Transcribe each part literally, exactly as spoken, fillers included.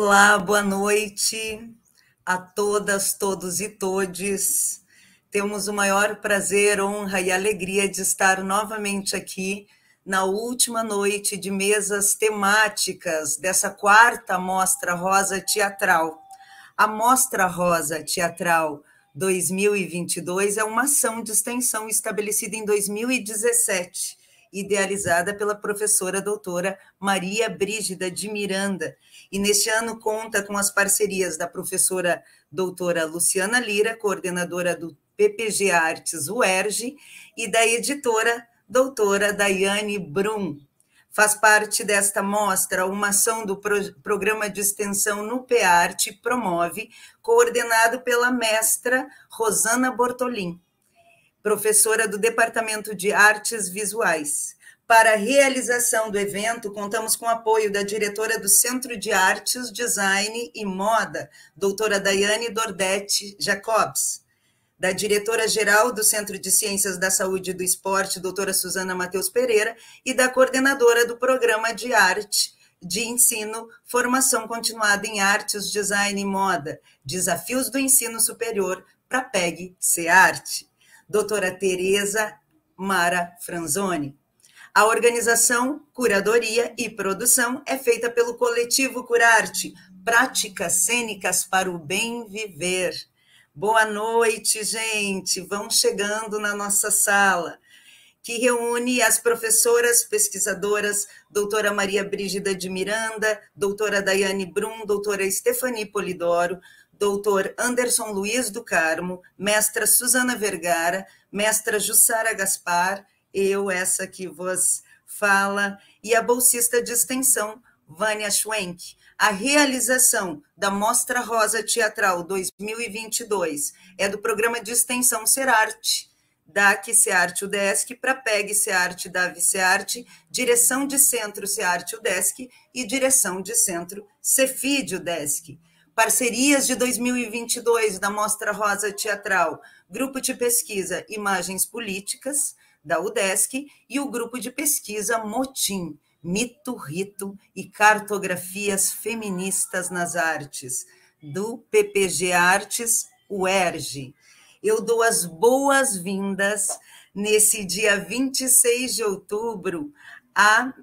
Olá, boa noite a todas, todos e todes. Temos o maior prazer, honra e alegria de estar novamente aqui na última noite de mesas temáticas dessa quarta Mostra Rosa Teatral. A Mostra Rosa Teatral dois mil e vinte e dois é uma ação de extensão estabelecida em dois mil e dezessete, idealizada pela professora doutora Maria Brígida de Miranda, e neste ano conta com as parcerias da professora doutora Luciana Lira, coordenadora do P P G Artes U E R J, e da editora doutora Daiane Brum. Faz parte desta mostra uma ação do pro, programa de extensão NUPEARTE Promove, coordenado pela mestra Rosana Bortolin, professora do Departamento de Artes Visuais. Para a realização do evento, contamos com o apoio da diretora do Centro de Artes, Design e Moda, doutora Daiane Dordetti Jacobs, da diretora-geral do Centro de Ciências da Saúde e do Esporte, doutora Suzana Matheus Pereira, e da coordenadora do Programa de Arte de Ensino, Formação Continuada em Artes, Design e Moda, Desafios do Ensino Superior para a P E G SEARTE, doutora Tereza Mara Franzoni. A organização, curadoria e produção é feita pelo coletivo Curarte, Práticas Cênicas para o Bem Viver. Boa noite, gente. Vão chegando na nossa sala, que reúne as professoras pesquisadoras, doutora Maria Brígida de Miranda, doutora Daiane Brum, doutora Stefani Polidoro, doutor Anderson Luiz do Carmo, mestra Suzana Vergara, mestra Jussara Gaspar, eu, essa que vos fala, e a bolsista de extensão, Vânia Schwenk. A realização da Mostra Rosa Teatral dois mil e vinte e dois é do programa de extensão SERARTE, D A C SEARTE UDESC, para P E G SEARTE, D A V SEARTE, direção de centro SEARTE UDESC e direção de centro CEFID UDESC. Parcerias de dois mil e vinte e dois da Mostra Rosa Teatral, Grupo de Pesquisa Imagens Políticas, da UDESC, e o Grupo de Pesquisa MOTIM, Mito, Rito e Cartografias Feministas nas Artes, do P P G Artes U E R J. Eu dou as boas-vindas nesse dia vinte e seis de outubro a,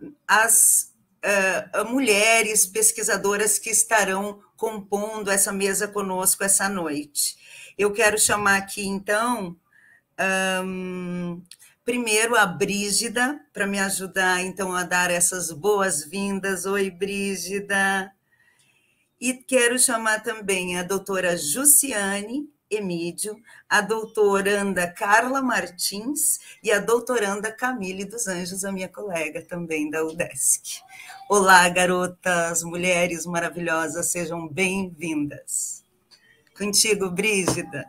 as uh, a mulheres pesquisadoras que estarão compondo essa mesa conosco essa noite. Eu quero chamar aqui, então, um, primeiro a Brígida, para me ajudar, então, a dar essas boas-vindas. Oi, Brígida. E quero chamar também a doutora Jussiane Emídio, a doutoranda Carla Martins e a doutoranda Camille dos Anjos, a minha colega também da UDESC. Olá, garotas, mulheres maravilhosas, sejam bem-vindas. Contigo, Brígida.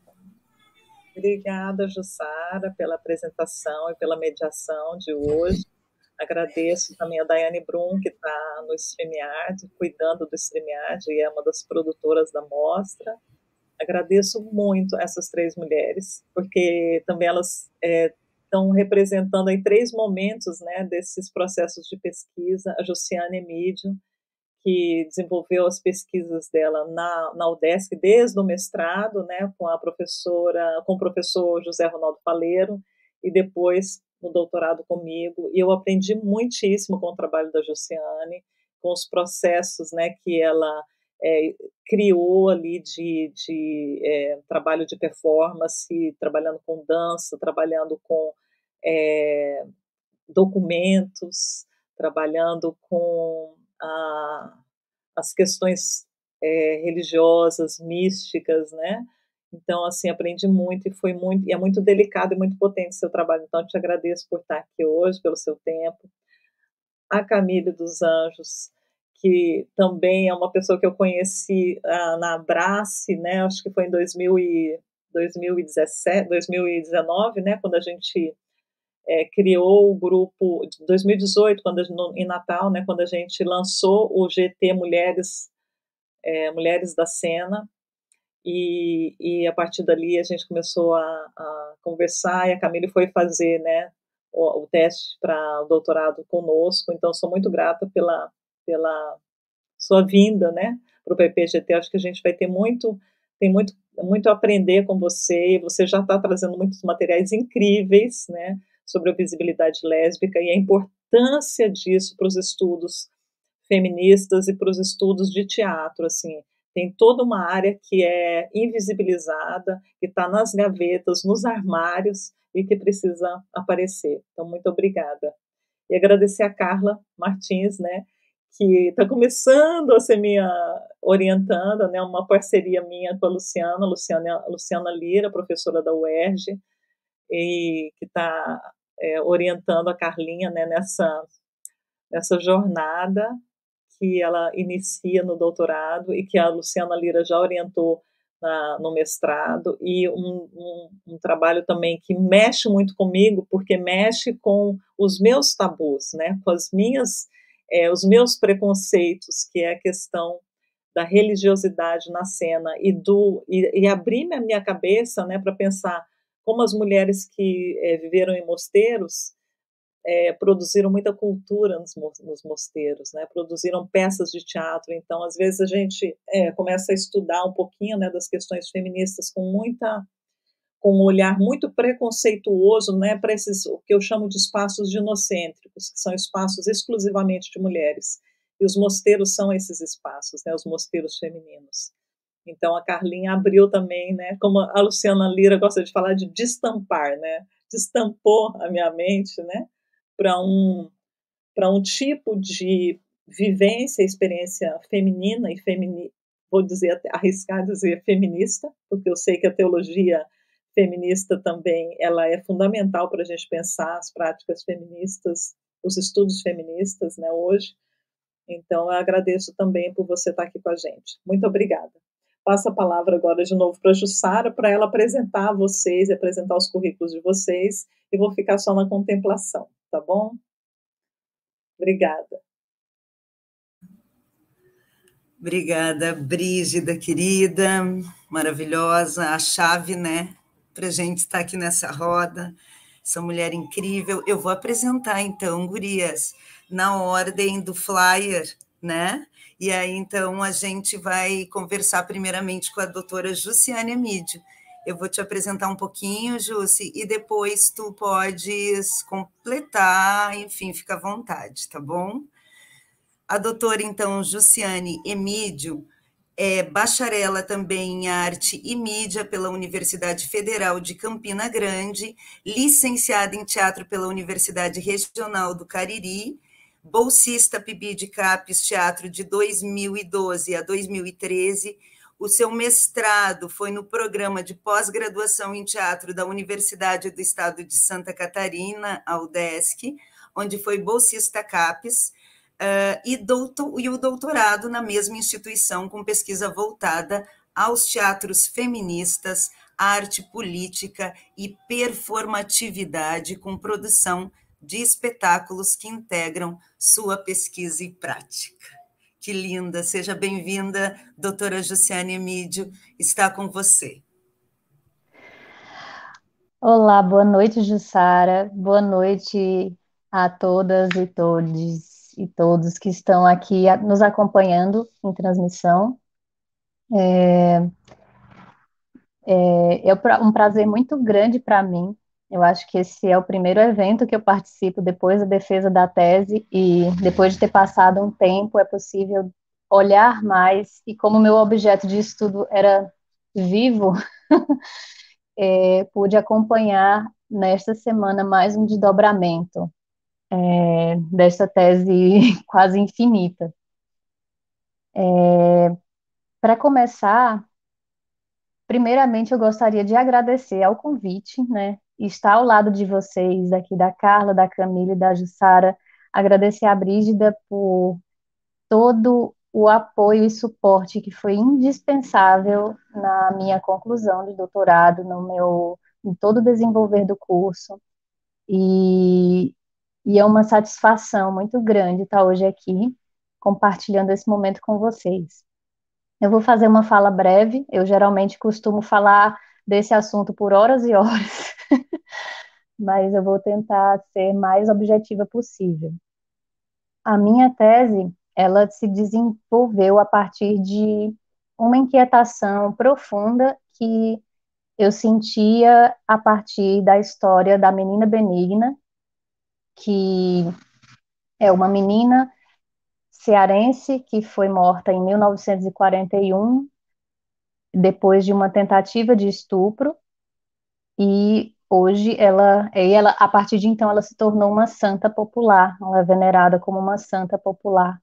Obrigada, Jussara, pela apresentação e pela mediação de hoje. Agradeço também a Daiane Brum, que está no StreamYard, cuidando do StreamYard, e é uma das produtoras da mostra. Agradeço muito essas três mulheres, porque também elas é, estão representando aí três momentos, né, desses processos de pesquisa. A Jussiane Emídio, que desenvolveu as pesquisas dela na, na UDESC desde o mestrado, né, com a professora, com o professor José Ronaldo Faleiro, e depois no doutorado comigo, e eu aprendi muitíssimo com o trabalho da Jussiane, com os processos, né, que ela é, criou ali de, de é, trabalho de performance, trabalhando com dança, trabalhando com é, documentos, trabalhando com a, as questões é, religiosas, místicas, né? Então, assim, aprendi muito e foi muito, e é muito delicado e muito potente o seu trabalho. Então, eu te agradeço por estar aqui hoje, pelo seu tempo. A Camille dos Anjos, que também é uma pessoa que eu conheci ah, na Abrace, né? Acho que foi em dois mil e dezessete, dois mil e dezenove, né? Quando a gente é, criou o grupo, dois mil e dezoito, quando, no, em Natal, né? Quando a gente lançou o G T Mulheres, é, Mulheres da Cena. E, e a partir dali a gente começou a, a conversar, e a Camille foi fazer, né, o, o teste para o doutorado conosco. Então sou muito grata pela, pela sua vinda, né, para o P P G T. Acho que a gente vai ter muito, tem muito, muito a aprender com você. Você já está trazendo muitos materiais incríveis, né, sobre a visibilidade lésbica e a importância disso para os estudos feministas e para os estudos de teatro, assim. Tem toda uma área que é invisibilizada, que está nas gavetas, nos armários e que precisa aparecer. Então, muito obrigada. E agradecer a Carla Martins, né, que está começando a ser minha orientanda, né, uma parceria minha com a Luciana, Luciana, Luciana Lira, professora da U E R J, e que está é, orientando a Carlinha, né, nessa, nessa jornada que ela inicia no doutorado e que a Luciana Lira já orientou na, no mestrado, e um, um, um trabalho também que mexe muito comigo, porque mexe com os meus tabus, né, com as minhas, é, os meus preconceitos, que é a questão da religiosidade na cena, e, do, e, e abrir a minha cabeça, né, para pensar como as mulheres que é, viveram em mosteiros É, produziram muita cultura nos, nos mosteiros, né? Produziram peças de teatro. Então, às vezes a gente é, começa a estudar um pouquinho, né, das questões feministas com muita, com um olhar muito preconceituoso, né, para esses o que eu chamo de espaços ginocêntricos, que são espaços exclusivamente de mulheres. E os mosteiros são esses espaços, né, os mosteiros femininos. Então a Carlinha abriu também, né, como a Luciana Lira gosta de falar, de destampar, né? Destampou a minha mente, né, para um, para um tipo de vivência, experiência feminina e femini, vou dizer, arriscar dizer feminista, porque eu sei que a teologia feminista também ela é fundamental para a gente pensar as práticas feministas, os estudos feministas, né, hoje. Então, eu agradeço também por você estar aqui com a gente. Muito obrigada. Passo a palavra agora de novo para a Jussara, para ela apresentar vocês, apresentar os currículos de vocês, e vou ficar só na contemplação, tá bom? Obrigada. Obrigada, Brígida, querida, maravilhosa, a chave, né, para a gente estar aqui nessa roda, essa mulher incrível. Eu vou apresentar, então, gurias, na ordem do flyer, né? E aí, então, a gente vai conversar primeiramente com a doutora Jussiane Emídio. Eu vou te apresentar um pouquinho, Jussi, e depois tu podes completar, enfim, fica à vontade, tá bom? A doutora, então, Jussiane Emídio é bacharela também em arte e mídia pela Universidade Federal de Campina Grande, licenciada em teatro pela Universidade Regional do Cariri, bolsista P I B de CAPES Teatro de dois mil e doze a dois mil e treze. O seu mestrado foi no programa de pós-graduação em teatro da Universidade do Estado de Santa Catarina, a UDESC, onde foi bolsista CAPES. Uh, e, doutor, e o doutorado na mesma instituição, com pesquisa voltada aos teatros feministas, arte política e performatividade, com produção de espetáculos que integram sua pesquisa e prática. Que linda! Seja bem-vinda, doutora Jussiane Emídio, está com você. Olá, boa noite, Jussara. Boa noite a todas e todos e todos que estão aqui nos acompanhando em transmissão. É, é, é um prazer muito grande para mim. Eu acho que esse é o primeiro evento que eu participo depois da defesa da tese, e depois de ter passado um tempo, é possível olhar mais, e como meu objeto de estudo era vivo, é, pude acompanhar nesta semana mais um desdobramento é, desta tese quase infinita. É, para começar, primeiramente eu gostaria de agradecer ao convite, né, e estar ao lado de vocês, aqui da Carla, da Camila e da Jussara, agradecer a Brígida por todo o apoio e suporte que foi indispensável na minha conclusão de doutorado, no meu, em todo o desenvolver do curso, e, e é uma satisfação muito grande estar hoje aqui, compartilhando esse momento com vocês. Eu vou fazer uma fala breve, eu geralmente costumo falar desse assunto por horas e horas, mas eu vou tentar ser mais objetiva possível. A minha tese, ela se desenvolveu a partir de uma inquietação profunda que eu sentia a partir da história da menina Benigna, que é uma menina cearense que foi morta em mil novecentos e quarenta e um, depois de uma tentativa de estupro, e hoje ela, e ela, a partir de então, ela se tornou uma santa popular, ela é venerada como uma santa popular.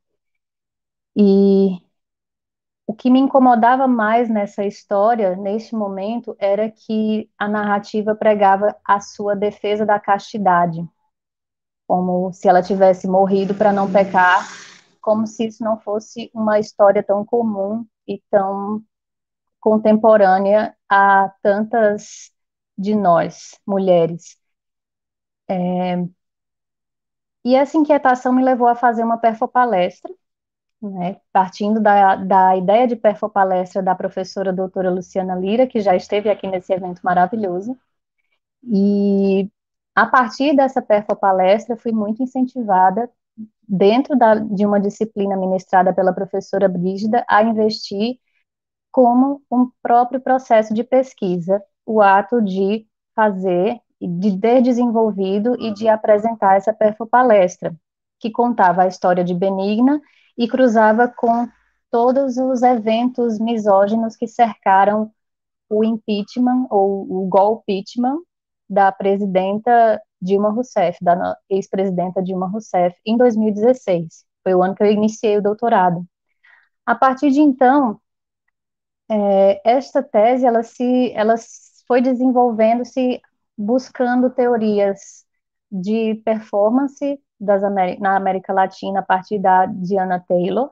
E o que me incomodava mais nessa história, neste momento, era que a narrativa pregava a sua defesa da castidade, como se ela tivesse morrido para não pecar, como se isso não fosse uma história tão comum e tão contemporânea a tantas de nós, mulheres. É, e essa inquietação me levou a fazer uma perfopalestra, né, partindo da, da ideia de perfopalestra da professora doutora Luciana Lira, que já esteve aqui nesse evento maravilhoso, e a partir dessa perfopalestra fui muito incentivada, dentro da, de uma disciplina ministrada pela professora Brígida, a investir como um próprio processo de pesquisa, o ato de fazer, de ter desenvolvido e de apresentar essa perfopalestra, que contava a história de Benigna e cruzava com todos os eventos misóginos que cercaram o impeachment, ou o golpeachment, da presidenta Dilma Rousseff, da ex-presidenta Dilma Rousseff, em dois mil e dezesseis. Foi o ano que eu iniciei o doutorado. A partir de então, é, esta tese, ela se, ela foi desenvolvendo-se buscando teorias de performance das América, na América Latina a partir da Diana Taylor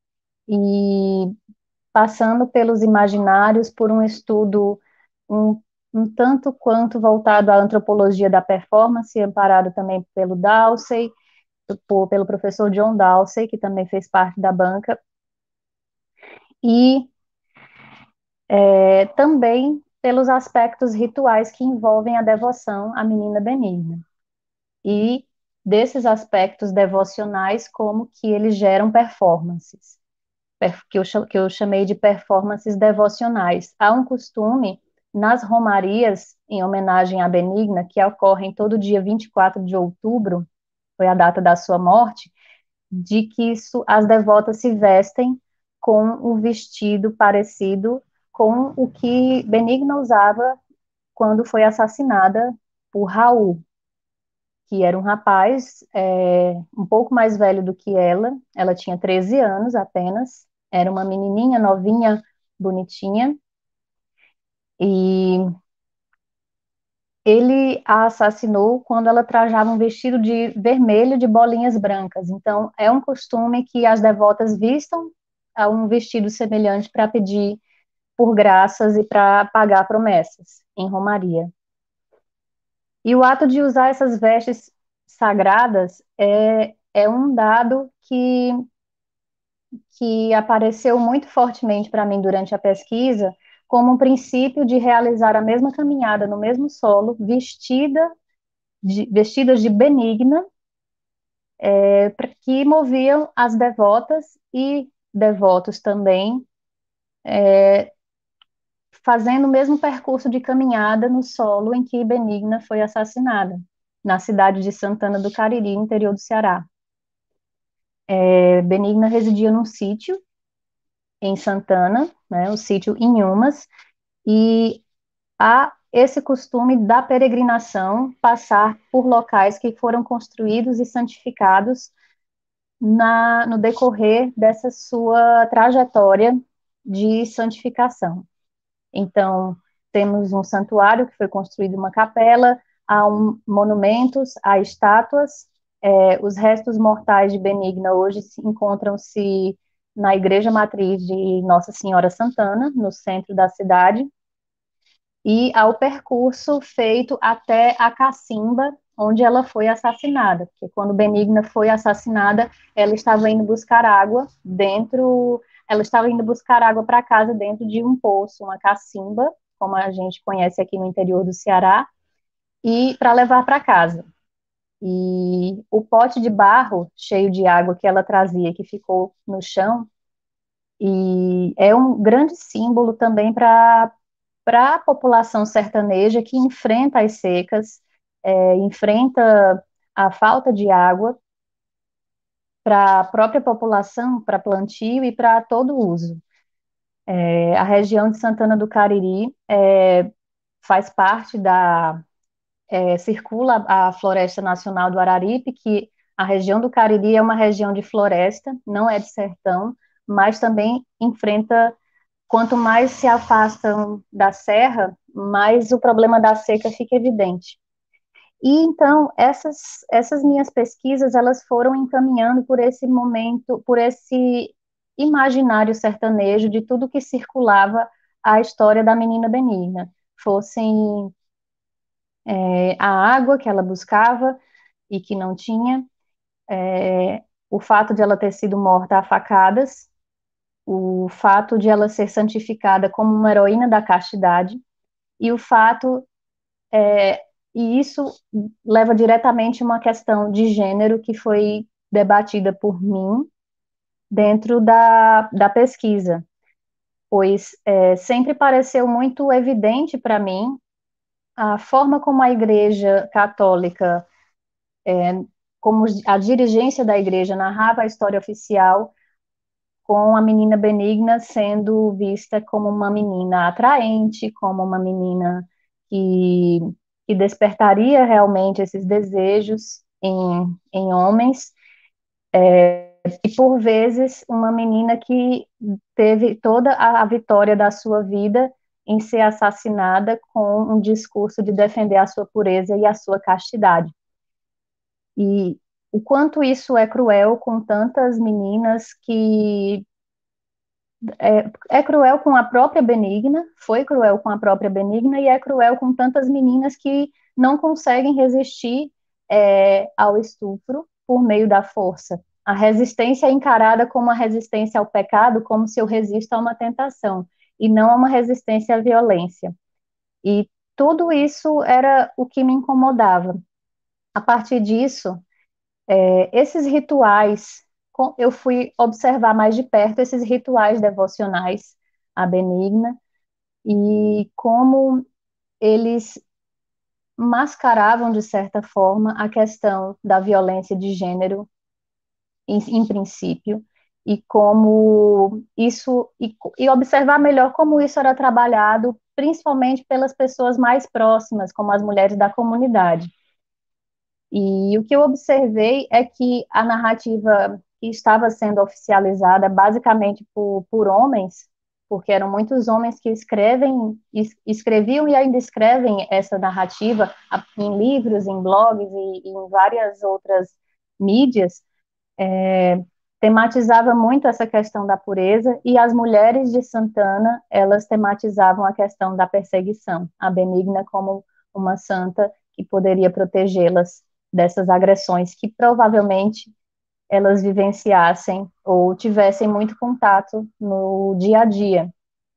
e passando pelos imaginários por um estudo um, um tanto quanto voltado à antropologia da performance, amparado também pelo Dowsey, por, pelo professor John Dowsey, que também fez parte da banca, e é, também pelos aspectos rituais que envolvem a devoção à menina Benigna. E desses aspectos devocionais, como que eles geram performances, que eu, que eu chamei de performances devocionais. Há um costume nas romarias, em homenagem à Benigna, que ocorrem todo dia vinte e quatro de outubro, foi a data da sua morte, de que isso, as devotas se vestem com um vestido parecido com o que Benigna usava quando foi assassinada por Raul, que era um rapaz é, um pouco mais velho do que ela, ela tinha treze anos apenas, era uma menininha novinha, bonitinha, e ele a assassinou quando ela trajava um vestido de vermelho de bolinhas brancas. Então, é um costume que as devotas vistam a um vestido semelhante para pedir por graças e para pagar promessas em Romaria. E o ato de usar essas vestes sagradas é, é um dado que, que apareceu muito fortemente para mim durante a pesquisa, como um princípio de realizar a mesma caminhada no mesmo solo, vestida de, vestidas de benigna, é, que moviam as devotas e devotos também, é, fazendo o mesmo percurso de caminhada no solo em que Benigna foi assassinada, na cidade de Santana do Cariri, interior do Ceará. É, Benigna residia num sítio em Santana, né, o sítio Inhumas, e há esse costume da peregrinação passar por locais que foram construídos e santificados na, no decorrer dessa sua trajetória de santificação. Então, temos um santuário que foi construído uma capela, há um, monumentos, há estátuas, é, os restos mortais de Benigna hoje encontram-se na igreja matriz de Nossa Senhora Santana, no centro da cidade, e ao percurso feito até a cacimba, onde ela foi assassinada, porque quando Benigna foi assassinada, ela estava indo buscar água dentro, ela estava indo buscar água para casa dentro de um poço, uma cacimba, como a gente conhece aqui no interior do Ceará, e para levar para casa. E o pote de barro cheio de água que ela trazia, que ficou no chão, e é um grande símbolo também para para a população sertaneja que enfrenta as secas, é, enfrenta a falta de água para a própria população, para plantio e para todo uso. É, a região de Santana do Cariri é, faz parte da, é, circula a Floresta Nacional do Araripe, que a região do Cariri é uma região de floresta, não é de sertão, mas também enfrenta, quanto mais se afastam da serra, mais o problema da seca fica evidente. E então essas essas minhas pesquisas elas foram encaminhando por esse momento, por esse imaginário sertanejo de tudo que circulava a história da menina Benigna, fossem é, a água que ela buscava e que não tinha, é, o fato de ela ter sido morta a facadas, o fato de ela ser santificada como uma heroína da castidade e o fato é, e isso leva diretamente a uma questão de gênero que foi debatida por mim dentro da, da pesquisa, pois é, sempre pareceu muito evidente para mim a forma como a Igreja Católica, é, como a dirigência da Igreja narrava a história oficial, com a menina Benigna sendo vista como uma menina atraente, como uma menina que, que despertaria realmente esses desejos em, em homens, é, e por vezes uma menina que teve toda a, a vitória da sua vida em ser assassinada com um discurso de defender a sua pureza e a sua castidade. E o quanto isso é cruel com tantas meninas que é, é cruel com a própria Benigna, foi cruel com a própria Benigna e é cruel com tantas meninas que não conseguem resistir é, ao estupro por meio da força. A resistência é encarada como uma resistência ao pecado, como se eu resisto a uma tentação, e não a uma resistência à violência. E tudo isso era o que me incomodava. A partir disso, é, esses rituais, eu fui observar mais de perto esses rituais devocionais à Benigna e como eles mascaravam, de certa forma, a questão da violência de gênero, em, em princípio, e como isso, e, e observar melhor como isso era trabalhado, principalmente pelas pessoas mais próximas, como as mulheres da comunidade. E o que eu observei é que a narrativa que estava sendo oficializada basicamente por, por homens, porque eram muitos homens que escrevem, es, escreviam e ainda escrevem essa narrativa em livros, em blogs e, e em várias outras mídias, é, tematizava muito essa questão da pureza, e as mulheres de Santana, elas tematizavam a questão da perseguição, a Benigna como uma santa que poderia protegê-las dessas agressões que provavelmente elas vivenciassem ou tivessem muito contato no dia a dia.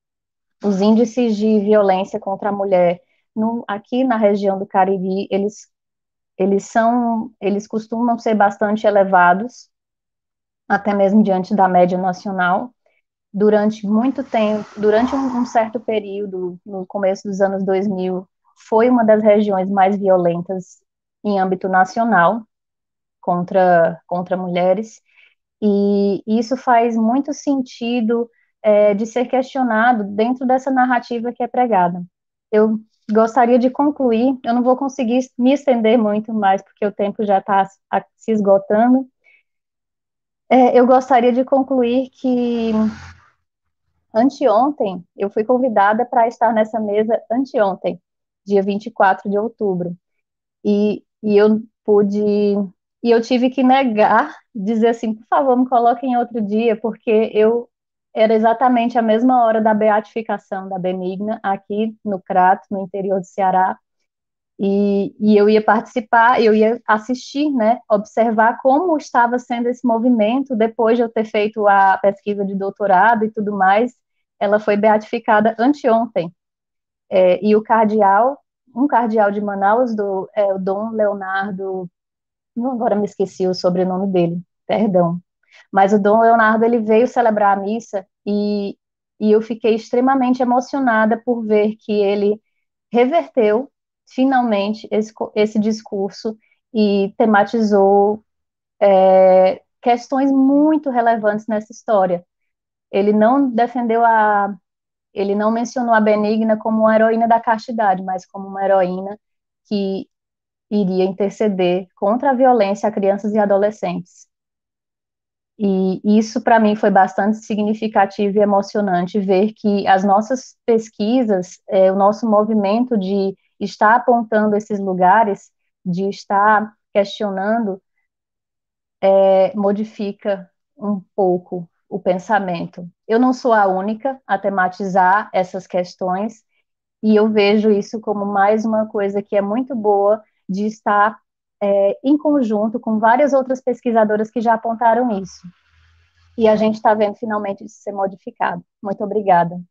Os índices de violência contra a mulher no, aqui na região do Cariri, eles, eles são, eles costumam ser bastante elevados, até mesmo diante da média nacional. Durante muito tempo, durante um, um certo período, no começo dos anos dois mil, foi uma das regiões mais violentas em âmbito nacional contra, contra mulheres, e isso faz muito sentido é, de ser questionado dentro dessa narrativa que é pregada. Eu gostaria de concluir, eu não vou conseguir me estender muito mais, porque o tempo já está se esgotando. É, eu gostaria de concluir que anteontem eu fui convidada para estar nessa mesa anteontem, dia vinte e quatro de outubro, e, e eu pude, e eu tive que negar, dizer assim, por favor, me coloquem em outro dia, porque eu era exatamente a mesma hora da beatificação da Benigna, aqui no Crato, no interior do Ceará, e, e eu ia participar, eu ia assistir, né, observar como estava sendo esse movimento, depois de eu ter feito a pesquisa de doutorado e tudo mais. Ela foi beatificada anteontem, é, e o cardeal, um cardeal de Manaus, do, é, o Dom Leonardo agora me esqueci o sobrenome dele, perdão. Mas o Dom Leonardo, ele veio celebrar a missa e, e eu fiquei extremamente emocionada por ver que ele reverteu, finalmente, esse, esse discurso e tematizou é, questões muito relevantes nessa história. Ele não defendeu a... Ele não mencionou a Benigna como uma heroína da castidade, mas como uma heroína que iria interceder contra a violência a crianças e adolescentes. E isso, para mim, foi bastante significativo e emocionante ver que as nossas pesquisas, é, o nosso movimento de estar apontando esses lugares, de estar questionando, é, modifica um pouco o pensamento. Eu não sou a única a tematizar essas questões, e eu vejo isso como mais uma coisa que é muito boa de estar é, em conjunto com várias outras pesquisadoras que já apontaram isso. E a gente está vendo finalmente isso ser modificado. Muito obrigada.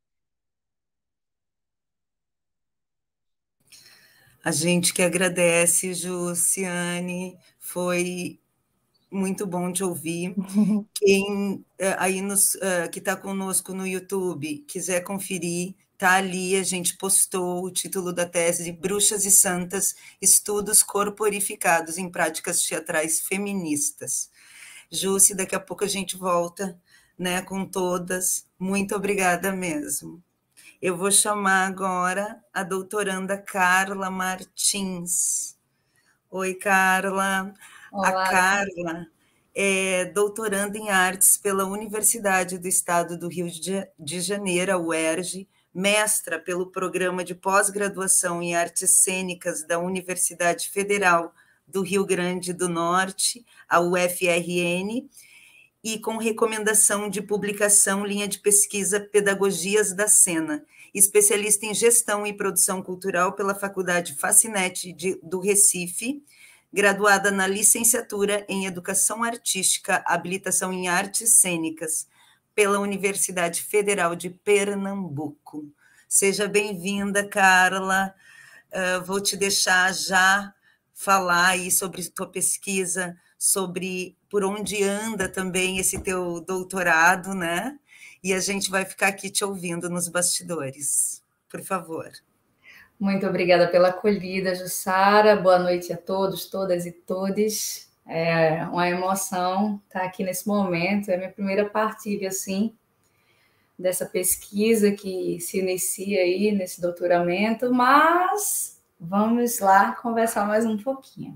A gente que agradece, Jussiane, foi muito bom de ouvir. Quem aí nos, uh, que está conosco no YouTube quiser conferir, está ali, a gente postou o título da tese de Bruxas e Santas, Estudos Corporificados em Práticas Teatrais Feministas. Jussi, daqui a pouco a gente volta, né, com todas. Muito obrigada mesmo. Eu vou chamar agora a doutoranda Carla Martins. Oi, Carla. Olá. A Carla é doutoranda em artes pela Universidade do Estado do Rio de Janeiro, a U E R J, mestra pelo Programa de Pós-Graduação em Artes Cênicas da Universidade Federal do Rio Grande do Norte, a U F R N, e com recomendação de publicação linha de pesquisa Pedagogias da Cena, especialista em gestão e produção cultural pela Faculdade Fascinete de, do Recife, graduada na licenciatura em Educação Artística, habilitação em Artes Cênicas, pela Universidade Federal de Pernambuco. Seja bem-vinda, Carla. Uh, vou te deixar já falar aí sobre tua pesquisa, sobre por onde anda também esse teu doutorado, né? E a gente vai ficar aqui te ouvindo nos bastidores. Por favor. Muito obrigada pela acolhida, Jussara. Boa noite a todos, todas e todes. É uma emoção estar aqui nesse momento. É a minha primeira partilha, assim, dessa pesquisa que se inicia aí nesse doutoramento, mas vamos lá conversar mais um pouquinho.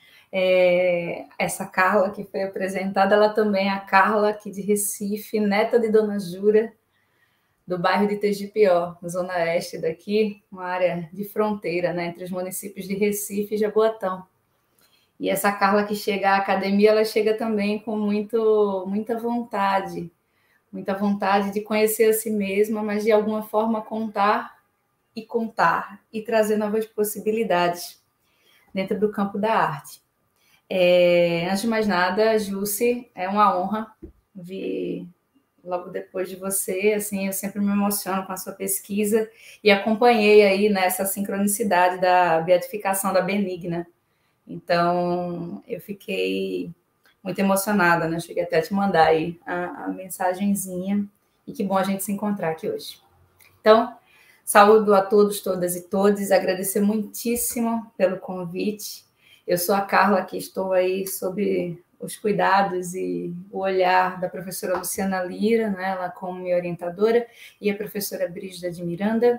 É, essa Carla que foi apresentada, ela também é a Carla aqui de Recife, neta de Dona Jura, do bairro de Tegipió, zona oeste daqui, uma área de fronteira, né, entre os municípios de Recife e Jaboatão. E essa Carla que chega à academia, ela chega também com muito, muita vontade, muita vontade de conhecer a si mesma, mas de alguma forma contar e contar, e trazer novas possibilidades dentro do campo da arte. É, antes de mais nada, Jussi, é uma honra vir logo depois de você, assim, eu sempre me emociono com a sua pesquisa e acompanhei aí nessa sincronicidade da beatificação da Benigna. Então, eu fiquei muito emocionada, né? Cheguei até a te mandar aí a, a mensagenzinha e que bom a gente se encontrar aqui hoje. Então, saúdo a todos, todas e todos, agradecer muitíssimo pelo convite. Eu sou a Carla, que estou aí sob os cuidados e o olhar da professora Luciana Lira, né, ela como minha orientadora, e a professora Brígida de Miranda.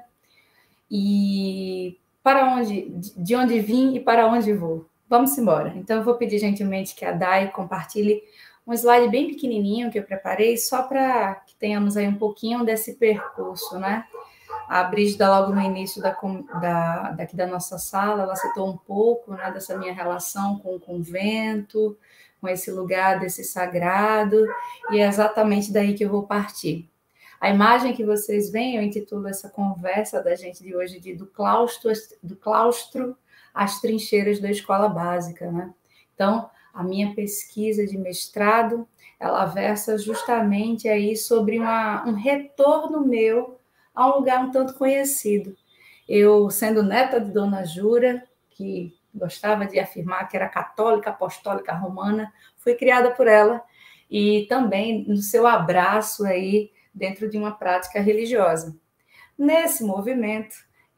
E para onde, de onde vim e para onde vou? Vamos embora. Então, eu vou pedir gentilmente que a Dai compartilhe um slide bem pequenininho que eu preparei, só para que tenhamos aí um pouquinho desse percurso, né? A Brígida, logo no início da, da, daqui da nossa sala, ela citou um pouco, né, dessa minha relação com o convento, com esse lugar desse sagrado, e é exatamente daí que eu vou partir. A imagem que vocês veem, eu intitulo essa conversa da gente de hoje de do claustro, do claustro às trincheiras da escola básica, né? Então, a minha pesquisa de mestrado, ela versa justamente aí sobre uma, um retorno meu a um lugar um tanto conhecido. Eu, sendo neta de Dona Jura, que gostava de afirmar que era católica, apostólica, romana, fui criada por ela, e também no seu abraço aí dentro de uma prática religiosa. Nesse movimento,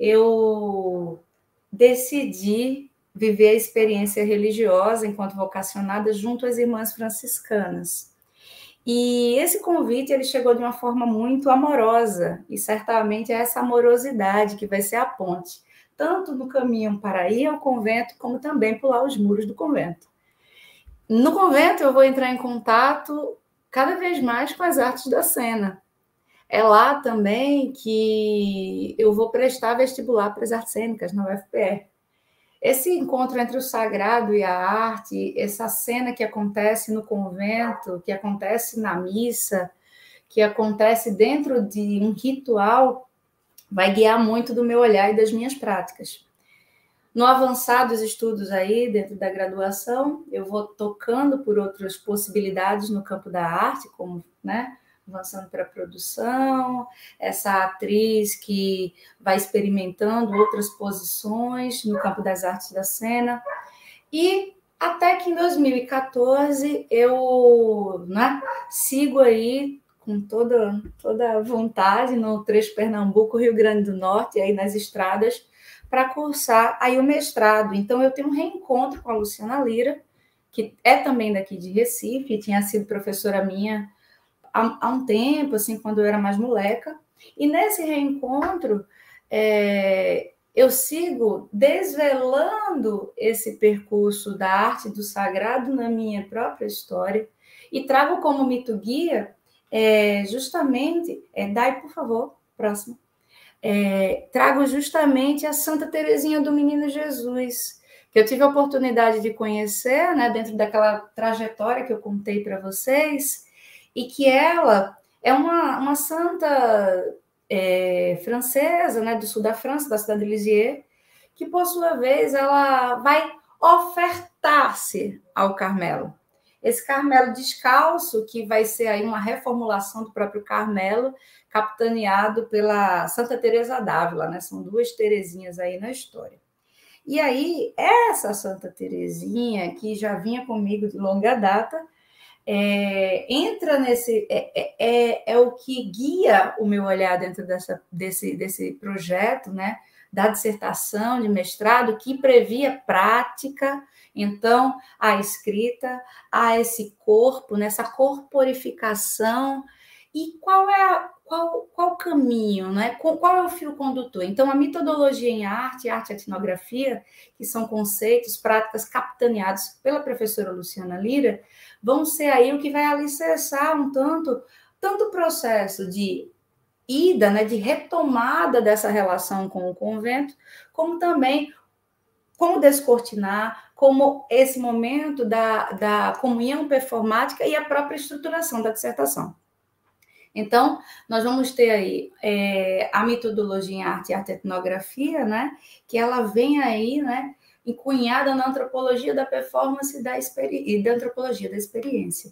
eu decidi viver a experiência religiosa enquanto vocacionada junto às irmãs franciscanas. E esse convite ele chegou de uma forma muito amorosa, e certamente é essa amorosidade que vai ser a ponte, tanto no caminho para ir ao convento, como também pular os muros do convento. No convento eu vou entrar em contato cada vez mais com as artes da cena. É lá também que eu vou prestar vestibular para as artes cênicas na U F P R. Esse encontro entre o sagrado e a arte, essa cena que acontece no convento, que acontece na missa, que acontece dentro de um ritual, vai guiar muito do meu olhar e das minhas práticas. No avançar dos estudos aí, dentro da graduação, eu vou tocando por outras possibilidades no campo da arte, como, né, avançando para a produção, essa atriz que vai experimentando outras posições no campo das artes da cena, e até que em dois mil e quatorze eu, né, sigo aí com toda, toda a vontade no trecho Pernambuco, Rio Grande do Norte, aí nas estradas, para cursar aí o mestrado. Então eu tenho um reencontro com a Luciana Lira, que é também daqui de Recife, tinha sido professora minha há um tempo, assim, quando eu era mais moleca, e nesse reencontro é, eu sigo desvelando esse percurso da arte do sagrado na minha própria história e trago como mito guia é, justamente, é, Dai, por favor, próximo, é, trago justamente a Santa Teresinha do Menino Jesus, que eu tive a oportunidade de conhecer, né, dentro daquela trajetória que eu contei para vocês, e que ela é uma, uma santa é, francesa, né, do sul da França, da cidade de Lisieux, que, por sua vez, ela vai ofertar-se ao Carmelo. Esse Carmelo descalço, que vai ser aí uma reformulação do próprio Carmelo, capitaneado pela Santa Teresa d'Ávila, né? São duas Terezinhas aí na história. E aí, essa Santa Terezinha, que já vinha comigo de longa data, É, entra nesse é, é, é o que guia o meu olhar dentro dessa, desse, desse projeto, né, da dissertação de mestrado, que previa prática, então a escrita, a esse corpo, nessa corporificação, e qual é a, qual, qual o caminho, né? Qual é o fio condutor? Então, a metodologia em arte, arte e etnografia, que são conceitos, práticas capitaneados pela professora Luciana Lira, vão ser aí o que vai alicerçar um tanto, tanto o processo de ida, né, de retomada dessa relação com o convento, como também como descortinar, como esse momento da, da comunhão performática e a própria estruturação da dissertação. Então, nós vamos ter aí é, a metodologia em arte e arte etnografia, né, que ela vem aí, né, encunhada na antropologia da performance da e da antropologia da experiência.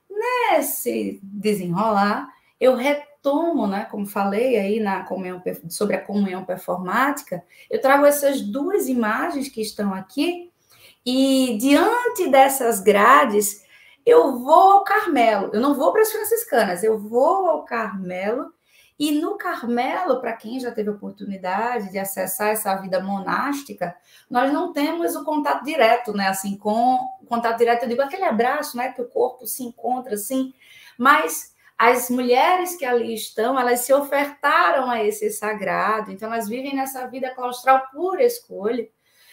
Nesse desenrolar, eu retomo, né, como falei aí na comunhão, sobre a comunhão performática, eu trago essas duas imagens que estão aqui, e diante dessas grades, eu vou ao Carmelo, eu não vou para as franciscanas, eu vou ao Carmelo, e no Carmelo, para quem já teve a oportunidade de acessar essa vida monástica, nós não temos o contato direto, né? Assim, com o contato direto, eu digo aquele abraço, né? Que o corpo se encontra assim, mas as mulheres que ali estão, elas se ofertaram a esse sagrado, então elas vivem nessa vida claustral por escolha,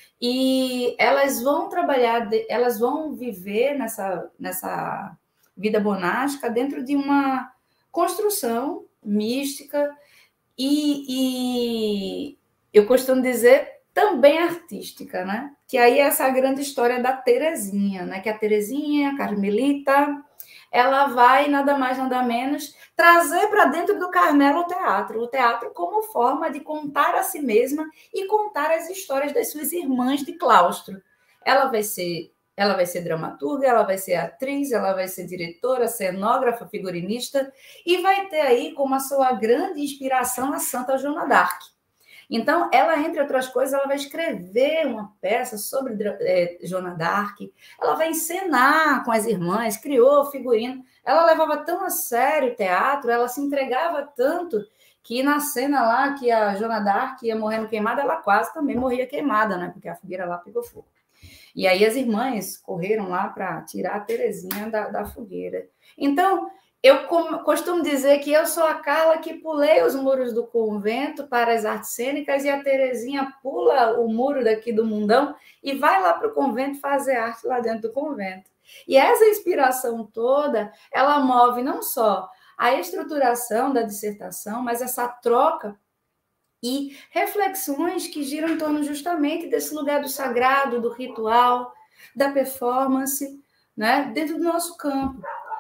e elas vão trabalhar, elas vão viver nessa, nessa vida monástica dentro de uma construção mística e, e eu costumo dizer também artística, né? Que aí é essa grande história da Terezinha, né? Que a Terezinha, a Carmelita, ela vai nada mais nada menos trazer para dentro do Carmelo o teatro, o teatro como forma de contar a si mesma e contar as histórias das suas irmãs de claustro. Ela vai ser Ela vai ser dramaturga, ela vai ser atriz, ela vai ser diretora, cenógrafa, figurinista, e vai ter aí como a sua grande inspiração a Santa Joana d'Arc. Então, ela, entre outras coisas, ela vai escrever uma peça sobre é, Joana d'Arc, ela vai encenar com as irmãs, criou figurino. Ela levava tão a sério o teatro, ela se entregava tanto, que na cena lá que a Joana d'Arc ia morrendo queimada, ela quase também morria queimada, né? Porque a fogueira lá pegou fogo. E aí as irmãs correram lá para tirar a Terezinha da, da fogueira. Então, eu costumo dizer que eu sou a Carla que pulei os muros do convento para as artes cênicas e a Terezinha pula o muro daqui do mundão e vai lá para o convento fazer arte lá dentro do convento. E essa inspiração toda, ela move não só a estruturação da dissertação, mas essa troca e reflexões que giram em torno justamente desse lugar do sagrado, do ritual, da performance, né, dentro do nosso campo.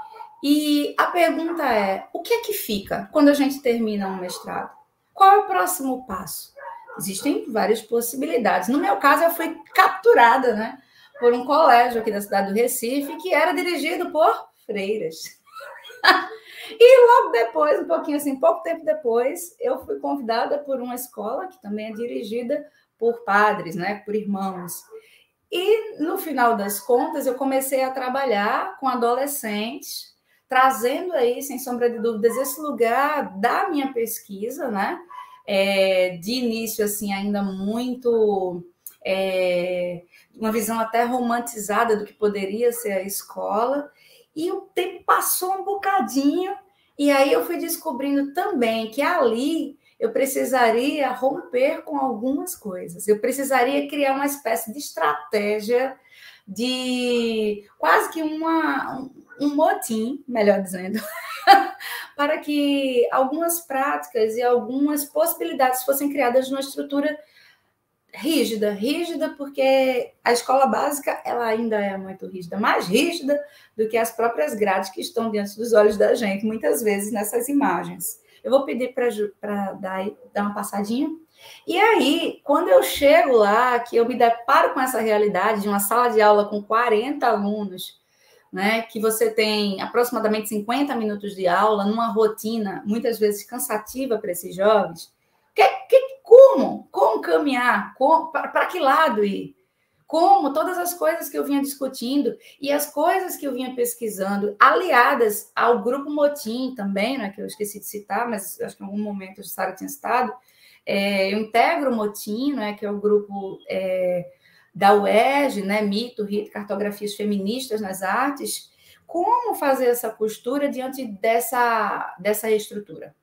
E a pergunta é, o que é que fica quando a gente termina um mestrado? Qual é o próximo passo? Existem várias possibilidades. No meu caso, eu fui capturada, né, por um colégio aqui da cidade do Recife, que era dirigido por freiras. E logo depois, um pouquinho assim, pouco tempo depois, eu fui convidada por uma escola que também é dirigida por padres, né, por irmãos. E, no final das contas, eu comecei a trabalhar com adolescentes, trazendo aí, sem sombra de dúvidas, esse lugar da minha pesquisa, né? É, de início, assim, ainda muito... É, uma visão até romantizada do que poderia ser a escola. E o tempo passou um bocadinho, e aí eu fui descobrindo também que ali eu precisaria romper com algumas coisas. Eu precisaria criar uma espécie de estratégia de quase que uma, um, um motim, melhor dizendo, para que algumas práticas e algumas possibilidades fossem criadas numa estrutura rígida, rígida porque a escola básica ela ainda é muito rígida, mais rígida do que as próprias grades que estão diante dos olhos da gente, muitas vezes nessas imagens. Eu vou pedir para dar, dar uma passadinha. E aí, quando eu chego lá, que eu me deparo com essa realidade de uma sala de aula com quarenta alunos, né, que você tem aproximadamente cinquenta minutos de aula, numa rotina, muitas vezes cansativa para esses jovens, que, que, como? Como caminhar? Para que lado ir? Como todas as coisas que eu vinha discutindo e as coisas que eu vinha pesquisando, aliadas ao Grupo Motim também, né, que eu esqueci de citar, mas acho que em algum momento a Sara tinha citado, é, eu integro o Motim, né, que é o grupo é, da U E R J, né, Mito, Rito, Cartografias Feministas nas Artes. Como fazer essa costura diante dessa, dessa estrutura?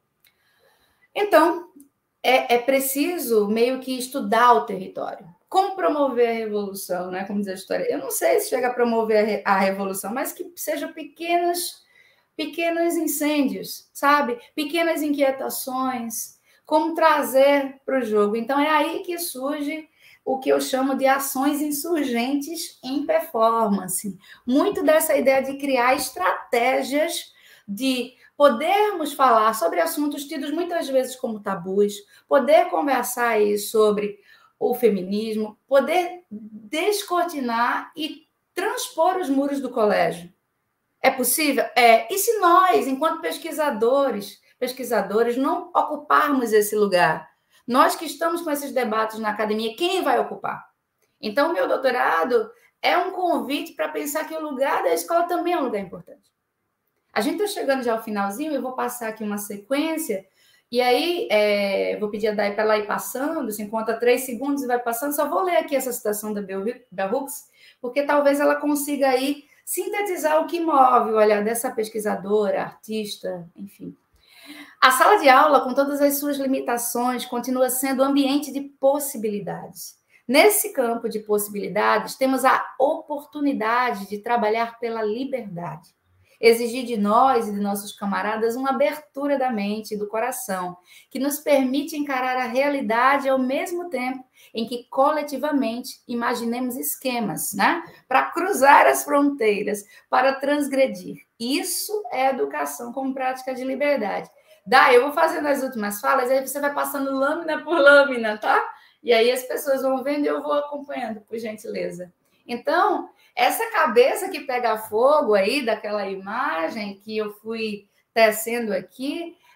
Então, é, é preciso meio que estudar o território. Como promover a revolução, né? Como diz a história. Eu não sei se chega a promover a revolução, mas que sejam pequenos, pequenos incêndios, sabe? Pequenas inquietações, como trazer para o jogo. Então, é aí que surge o que eu chamo de ações insurgentes em performance. Muito dessa ideia de criar estratégias de podermos falar sobre assuntos tidos muitas vezes como tabus, poder conversar aí sobre o feminismo, poder descortinar e transpor os muros do colégio. É possível? É. E se nós, enquanto pesquisadores, pesquisadores, não ocuparmos esse lugar? Nós que estamos com esses debates na academia, quem vai ocupar? Então, o meu doutorado é um convite para pensar que o lugar da escola também é um lugar importante. A gente está chegando já ao finalzinho, eu vou passar aqui uma sequência, e aí é, vou pedir a Day para ela ir passando, se conta três segundos e vai passando, só vou ler aqui essa citação da Bell Hooks, porque talvez ela consiga aí sintetizar o que move o olhar dessa pesquisadora, artista, enfim. A sala de aula, com todas as suas limitações, continua sendo um ambiente de possibilidades. Nesse campo de possibilidades, temos a oportunidade de trabalhar pela liberdade. Exigir de nós e de nossos camaradas uma abertura da mente e do coração, que nos permite encarar a realidade ao mesmo tempo em que coletivamente imaginemos esquemas, né? Para cruzar as fronteiras, para transgredir. Isso é educação como prática de liberdade. Dá, eu vou fazendo as últimas falas, aí você vai passando lâmina por lâmina, tá? E aí as pessoas vão vendo e eu vou acompanhando, por gentileza. Então, essa cabeça que pega fogo aí, daquela imagem que eu fui tecendo aqui,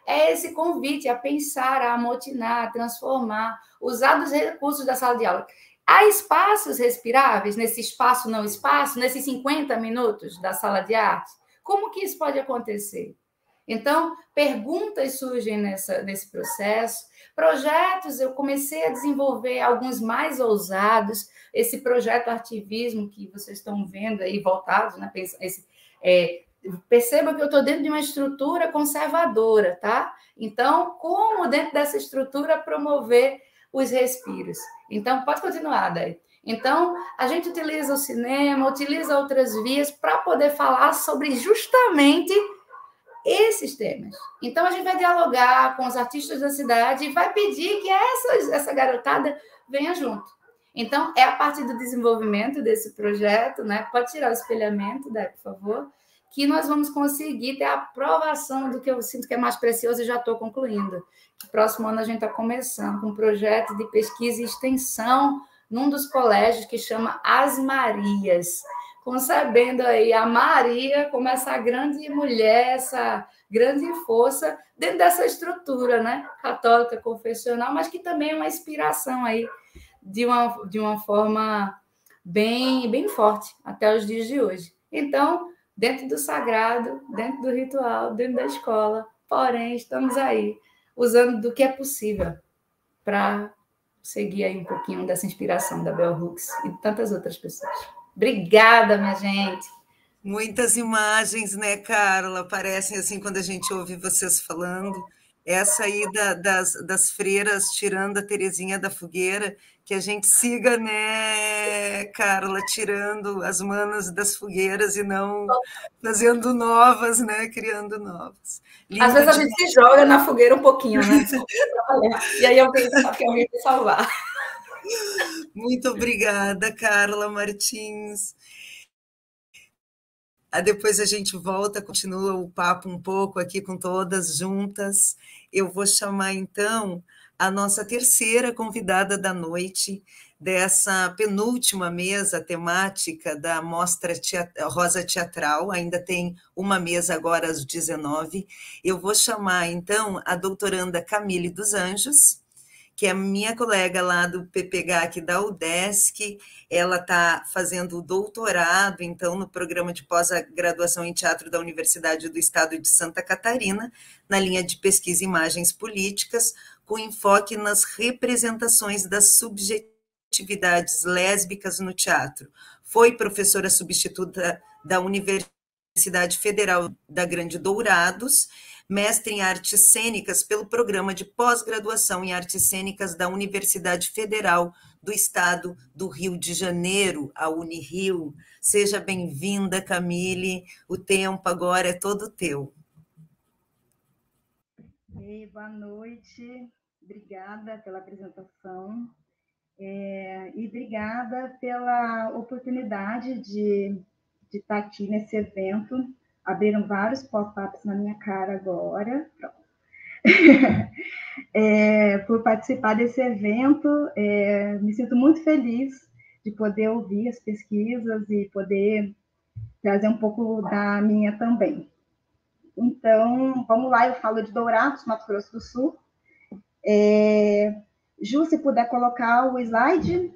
é esse convite a pensar, a amotinar, a transformar, usar dos recursos da sala de aula. Há espaços respiráveis nesse espaço não espaço, nesses cinquenta minutos da sala de arte? Como que isso pode acontecer? Então, perguntas surgem nessa, nesse processo, projetos, eu comecei a desenvolver alguns mais ousados, esse projeto Artivismo que vocês estão vendo aí, voltados, né? Esse, é, perceba que eu estou dentro de uma estrutura conservadora, tá? Então, como dentro dessa estrutura promover os respiros? Então, pode continuar, Day. Então, a gente utiliza o cinema, utiliza outras vias para poder falar sobre justamente esses temas. Então, a gente vai dialogar com os artistas da cidade e vai pedir que essa, essa garotada venha junto. Então, é a partir do desenvolvimento desse projeto, né? Pode tirar o espelhamento, Day, por favor, que nós vamos conseguir ter a aprovação do que eu sinto que é mais precioso e já estou concluindo. No próximo ano, a gente está começando com um projeto de pesquisa e extensão num dos colégios que chama As Marias, concebendo aí a Maria como essa grande mulher, essa grande força dentro dessa estrutura, né, católica, confessional, mas que também é uma inspiração aí de uma, de uma forma bem, bem forte até os dias de hoje. Então, dentro do sagrado, dentro do ritual, dentro da escola, porém, estamos aí, usando do que é possível para seguir aí um pouquinho dessa inspiração da Bell Hooks e de tantas outras pessoas. Obrigada, minha gente. Muitas imagens, né, Carla? Aparecem assim quando a gente ouve vocês falando. Essa aí da, das, das freiras tirando a Terezinha da fogueira, que a gente siga, né, Carla, tirando as manas das fogueiras e não fazendo novas, né, criando novas. Lindo. Às vezes a gente se joga na fogueira um pouquinho, né? E aí eu penso que alguém vai salvar. Muito obrigada, Carla Martins. Depois a gente volta, continua o papo um pouco aqui com todas juntas. Eu vou chamar, então, a nossa terceira convidada da noite, dessa penúltima mesa temática da Mostra Rosa Teatral. Ainda tem uma mesa agora às dezenove. Eu vou chamar, então, a doutoranda Camille dos Anjos, que é minha colega lá do P P H aqui da UDESC. Ela está fazendo o doutorado, então, no programa de pós-graduação em teatro da Universidade do Estado de Santa Catarina, na linha de pesquisa e imagens políticas, com enfoque nas representações das subjetividades lésbicas no teatro. Foi professora substituta da Universidade Federal da Grande Dourados, mestre em artes cênicas pelo programa de pós-graduação em artes cênicas da Universidade Federal do Estado do Rio de Janeiro, a Unirio. Seja bem-vinda, Camille. O tempo agora é todo teu. Ei, boa noite. Obrigada pela apresentação. É, e obrigada pela oportunidade de, de estar aqui nesse evento. Abriram vários pop-ups na minha cara agora. É, por participar desse evento, é, me sinto muito feliz de poder ouvir as pesquisas e poder trazer um pouco da minha também. Então, vamos lá, eu falo de Dourados, Mato Grosso do Sul. É, Ju, se puder colocar o slide.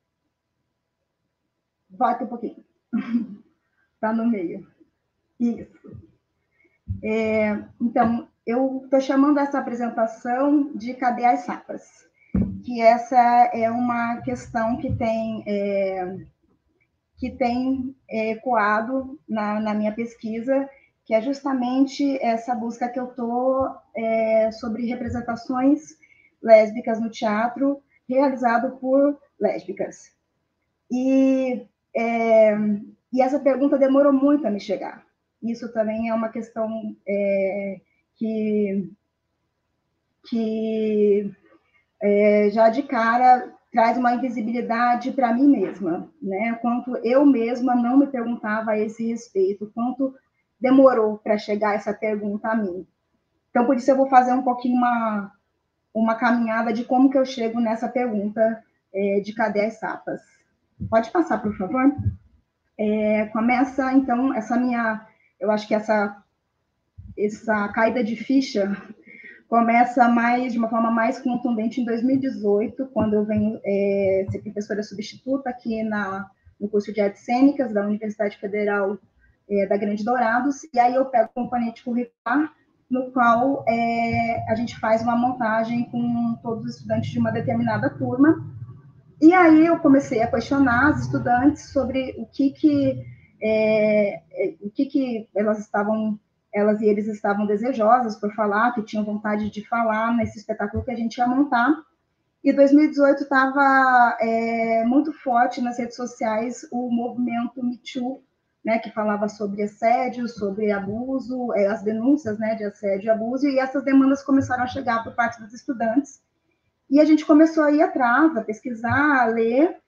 Bota um pouquinho. Está no meio. Isso. É, então, eu estou chamando essa apresentação de Cadê as Sapas? Que essa é uma questão que tem, é, que tem ecoado na, na minha pesquisa, que é justamente essa busca que eu estou é, sobre representações lésbicas no teatro, realizado por lésbicas. E, é, e essa pergunta demorou muito a me chegar. Isso também é uma questão é, que, que é, já de cara traz uma invisibilidade para mim mesma, né? Quanto eu mesma não me perguntava a esse respeito, quanto demorou para chegar essa pergunta a mim. Então, por isso eu vou fazer um pouquinho uma, uma caminhada de como que eu chego nessa pergunta é, de cadê as sapas. Pode passar, por favor? É, começa, então, essa minha... Eu acho que essa, essa caída de ficha começa mais, de uma forma mais contundente em dois mil e dezoito, quando eu venho é, ser professora substituta aqui na, no curso de Artes Cênicas da Universidade Federal é, da Grande Dourados, e aí eu pego o componente curricular, no qual é, a gente faz uma montagem com todos os estudantes de uma determinada turma. E aí eu comecei a questionar as estudantes sobre o que que, é, o que, que elas estavam, elas e eles estavam desejosas por falar, que tinham vontade de falar nesse espetáculo que a gente ia montar. E dois mil e dezoito estava é, muito forte nas redes sociais o movimento Me Too, né, que falava sobre assédio, sobre abuso, é, as denúncias, né, de assédio e abuso, e essas demandas começaram a chegar por parte dos estudantes. E a gente começou a ir atrás, a pesquisar, a ler,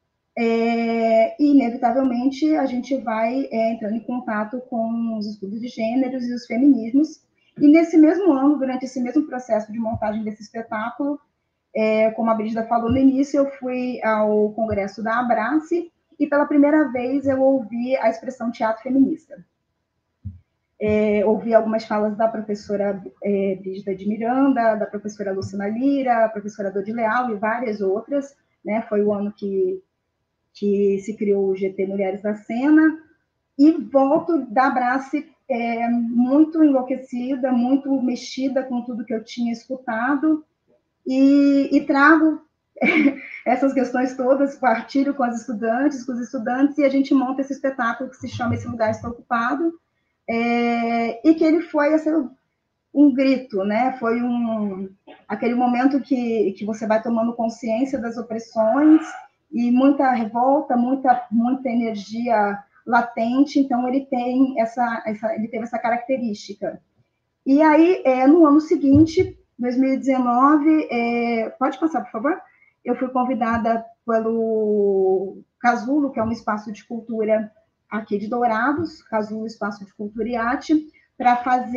é, e, inevitavelmente, a gente vai é, entrando em contato com os estudos de gêneros e os feminismos. E, nesse mesmo ano, durante esse mesmo processo de montagem desse espetáculo, é, como a Brígida falou no início, eu fui ao congresso da Abrace, e, pela primeira vez, eu ouvi a expressão teatro feminista. É, ouvi algumas falas da professora é, Brígida de Miranda, da professora Lucina Lira, a professora Dodi Leal e várias outras, né? Foi o ano que, que se criou o G T Mulheres da Cena, e volto da Abrace é, muito enlouquecida, muito mexida com tudo que eu tinha escutado, e, e trago essas questões todas, partilho com as estudantes, com os estudantes, e a gente monta esse espetáculo que se chama Esse Lugar Está Ocupado, É, e que ele foi assim, um grito, né? Foi um, aquele momento que, que você vai tomando consciência das opressões e muita revolta, muita, muita energia latente, então ele tem essa, essa, ele teve essa característica. E aí, é, no ano seguinte, dois mil e dezenove, é, pode passar, por favor? Eu fui convidada pelo Casulo, que é um espaço de cultura aqui de Dourados, Casulo Espaço de Cultura e Arte, para fazer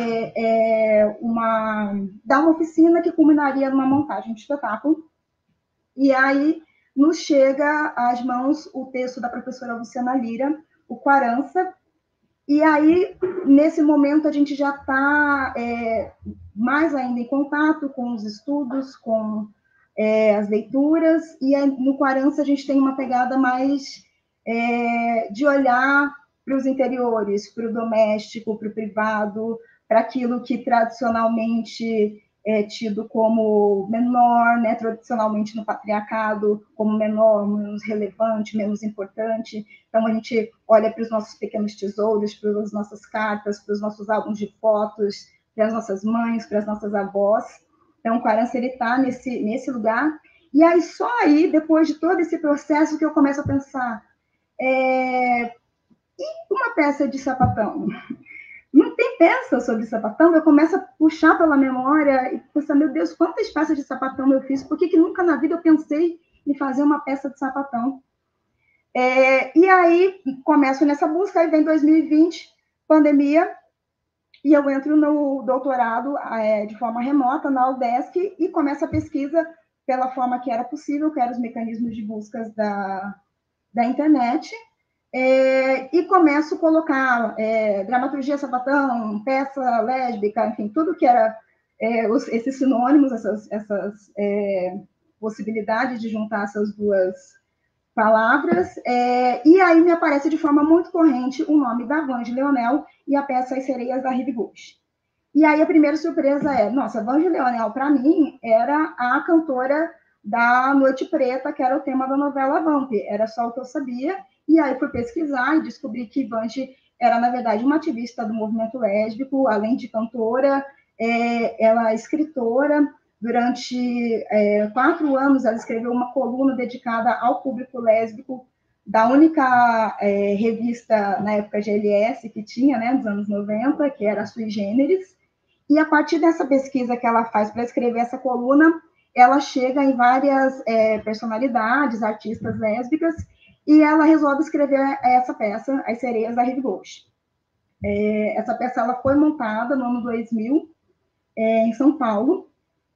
é, uma, dar uma oficina que culminaria numa montagem de espetáculo. E aí nos chega às mãos o texto da professora Luciana Lira, o Quarança, e aí, nesse momento, a gente já está é, mais ainda em contato com os estudos, com é, as leituras, e aí, no Quarança a gente tem uma pegada mais é, de olhar para os interiores, para o doméstico, para o privado, para aquilo que tradicionalmente é tido como menor, né, tradicionalmente no patriarcado, como menor, menos relevante, menos importante. Então, a gente olha para os nossos pequenos tesouros, para as nossas cartas, para os nossos álbuns de fotos, para as nossas mães, para as nossas avós. Então, o Quarança está nesse, nesse lugar. E aí, só aí, depois de todo esse processo, que eu começo a pensar, é... e uma peça de sapatão? Não tem peça sobre sapatão, eu começo a puxar pela memória e pensar, meu Deus, quantas peças de sapatão eu fiz, por que, que nunca na vida eu pensei em fazer uma peça de sapatão? É, e aí, começo nessa busca, aí vem dois mil e vinte, pandemia, e eu entro no doutorado é, de forma remota na UDESC e começo a pesquisa pela forma que era possível, que eram os mecanismos de buscas da, da internet, É, e começo a colocar é, dramaturgia sapatão, peça lésbica, enfim, tudo que era é, os, esses sinônimos, essas, essas é, possibilidades de juntar essas duas palavras, é, e aí me aparece de forma muito corrente o nome da Vange Leonel e a peça As Sereias da Rive Gauche. E aí a primeira surpresa é, nossa, Vange Leonel, para mim, era a cantora da Noite Preta, que era o tema da novela Vamp, era só o que eu sabia. E aí fui pesquisar e descobri que Vange era, na verdade, uma ativista do movimento lésbico, além de cantora, é, ela é escritora. Durante é, quatro anos, ela escreveu uma coluna dedicada ao público lésbico da única é, revista, na época, G L S, que tinha, né, nos anos noventa, que era a Sui Generis. E a partir dessa pesquisa que ela faz para escrever essa coluna, ela chega em várias é, personalidades, artistas lésbicas, e ela resolve escrever essa peça, As Sereias da Rive Gauche. É, essa peça ela foi montada no ano dois mil, é, em São Paulo.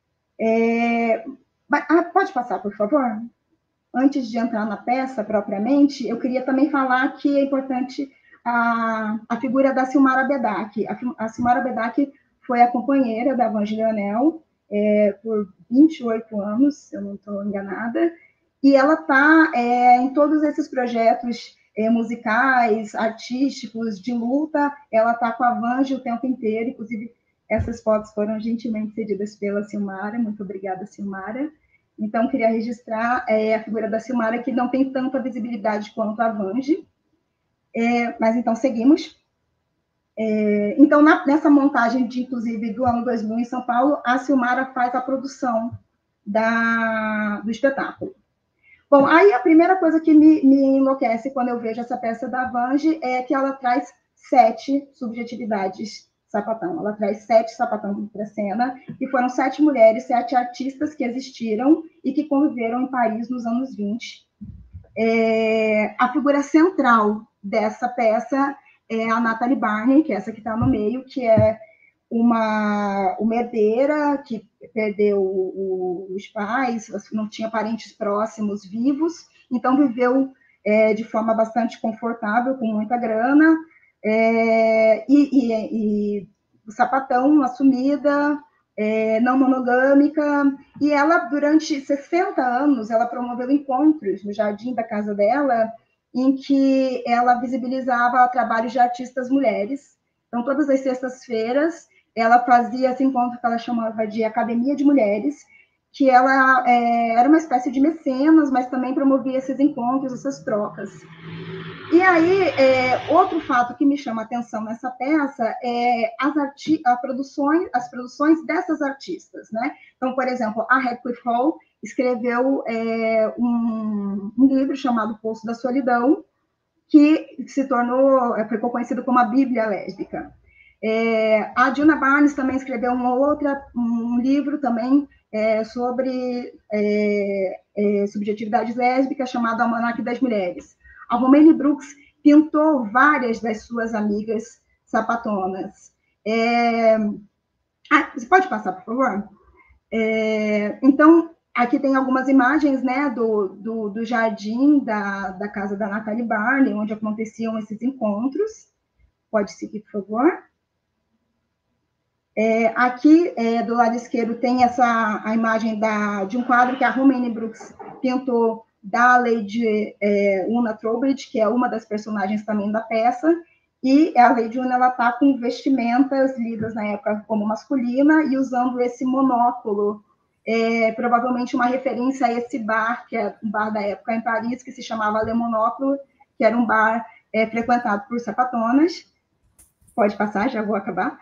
É, ah, pode passar, por favor? Antes de entrar na peça, propriamente, eu queria também falar que é importante a, a figura da Silmara Bedak. A, a Silmara Bedak foi a companheira da Vange Leonel é, por vinte e oito anos, se eu não estou enganada, e ela está é, em todos esses projetos é, musicais, artísticos, de luta, ela está com a Vange o tempo inteiro, inclusive essas fotos foram gentilmente cedidas pela Silmara, muito obrigada, Silmara. Então, queria registrar é, a figura da Silmara, que não tem tanta visibilidade quanto a Vange, é, mas então seguimos. É, então, na, nessa montagem, de, inclusive, do ano dois mil em São Paulo, a Silmara faz a produção da, do espetáculo. Bom, aí a primeira coisa que me, me enlouquece quando eu vejo essa peça da Vange é que ela traz sete subjetividades sapatão. Ela traz sete sapatão para a cena, e foram sete mulheres, sete artistas que existiram e que conviveram em Paris nos anos vinte. É, a figura central dessa peça é a Natalie Barney, que é essa que está no meio, que é uma, uma herdeira que perdeu o, os pais, não tinha parentes próximos vivos, então viveu é, de forma bastante confortável, com muita grana, é, e, e, e o sapatão, assumida, é, não monogâmica, e ela, durante sessenta anos, ela promoveu encontros no jardim da casa dela, em que ela visibilizava trabalhos de artistas mulheres. Então, todas as sextas-feiras, ela fazia esse encontro que ela chamava de Academia de Mulheres, que ela é, era uma espécie de mecenas, mas também promovia esses encontros, essas trocas. E aí, é, outro fato que me chama a atenção nessa peça é as, arti a produções, as produções dessas artistas, né? Então, por exemplo, a Radcliffe Hall escreveu é, um, um livro chamado Poço da Solidão, que se tornou, ficou conhecido como a Bíblia Lésbica. É, a Djuna Barnes também escreveu uma outra, um livro também é, sobre é, é, subjetividades lésbicas, chamado Almanaque das Mulheres. A Romaine Brooks pintou várias das suas amigas sapatonas. É... Ah, você pode passar, por favor? É... Então, aqui tem algumas imagens, né, do, do, do jardim da, da casa da Natalie Barney, onde aconteciam esses encontros. Pode seguir, por favor. É, aqui, é, do lado esquerdo, tem essa, a imagem da, de um quadro que a Romaine Brooks pintou da Lady é, Una Trowbridge, que é uma das personagens também da peça, e a Lady Una está com vestimentas lidas na época como masculina e usando esse monóculo, é, provavelmente uma referência a esse bar, que é um bar da época em Paris, que se chamava Le Monóculo, que era um bar é, frequentado por sapatonas. Pode passar, já vou acabar.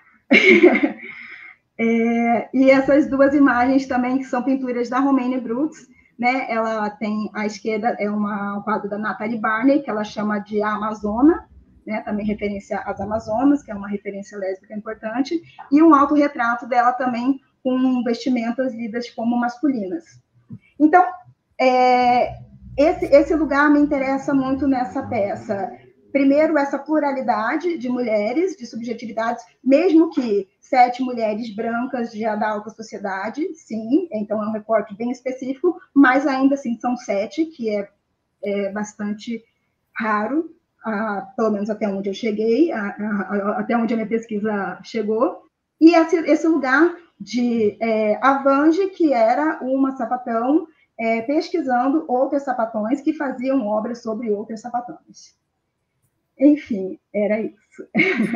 É, e essas duas imagens também, que são pinturas da Romaine Brooks, né? Ela tem, à esquerda, é uma, um quadro da Natalie Barney, que ela chama de A Amazona, né? Também referência às Amazonas, que é uma referência lésbica importante, e um autorretrato dela também, com vestimentas lidas como masculinas. Então, é, esse, esse lugar me interessa muito nessa peça. Primeiro, essa pluralidade de mulheres, de subjetividades, mesmo que sete mulheres brancas já da alta sociedade, sim, então é um recorte bem específico, mas ainda assim são sete, que é, é bastante raro, a, pelo menos até onde eu cheguei, a, a, até onde a minha pesquisa chegou. E esse, esse lugar de é, a Vange, que era uma sapatão é, pesquisando outros sapatões que faziam obras sobre outros sapatões. Enfim, era isso.